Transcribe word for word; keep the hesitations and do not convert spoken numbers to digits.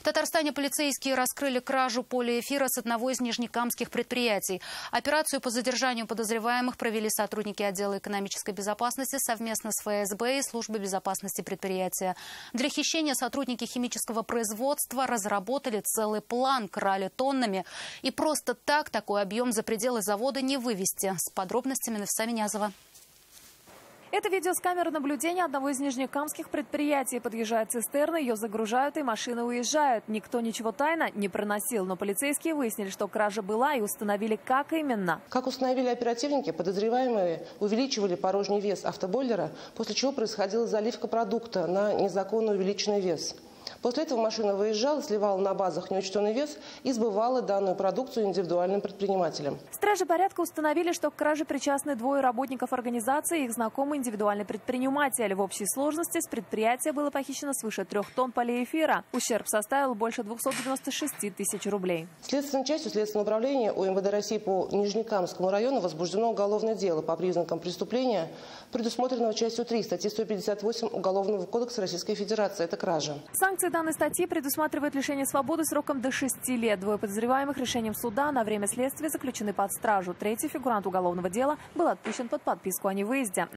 В Татарстане полицейские раскрыли кражу полиэфира с одного из нижнекамских предприятий. Операцию по задержанию подозреваемых провели сотрудники отдела экономической безопасности совместно с эф эс бэ и службой безопасности предприятия. Для хищения сотрудники химического производства разработали целый план, крали тоннами. И просто так такой объем за пределы завода не вывести. С подробностями Нафиса Минязова. Это видео с камеры наблюдения одного из нижнекамских предприятий. Подъезжает цистерна, ее загружают и машины уезжают. Никто ничего тайно не проносил, но полицейские выяснили, что кража была, и установили, как именно. Как установили оперативники, подозреваемые увеличивали порожний вес автобойлера, после чего происходила заливка продукта на незаконно увеличенный вес. После этого машина выезжала, сливала на базах неучтенный вес и сбывала данную продукцию индивидуальным предпринимателям. Стражи порядка установили, что к краже причастны двое работников организации и их знакомый индивидуальный предприниматель. В общей сложности с предприятия было похищено свыше трех тонн полиэфира. Ущерб составил больше двухсот девяноста шести тысяч рублей. Следственной частью Следственного управления у эм вэ дэ России по Нижнекамскому району возбуждено уголовное дело по признакам преступления, предусмотренного частью три статьи сто пятьдесят восемь Уголовного кодекса Российской Федерации. Это кража. Санкции данной статьи предусматривают лишение свободы сроком до шести лет. Двое подозреваемых решением суда на время следствия заключены под стражу. Третий фигурант уголовного дела был отпущен под подписку о невыезде.